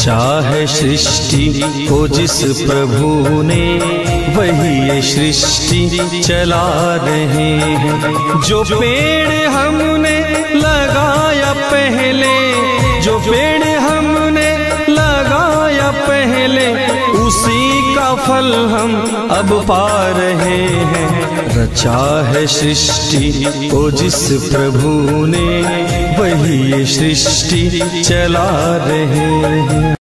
रचा है सृष्टि को जिस प्रभु ने, वही ये सृष्टि चला रहे हैं। जो पेड़ हमने लगाया पहले, जो पेड़ हमने लगाया पहले, उसी का फल हम अब पा रहे हैं। रचा है सृष्टि को जिस प्रभु ने, वही ये सृष्टि चला रहे हैं।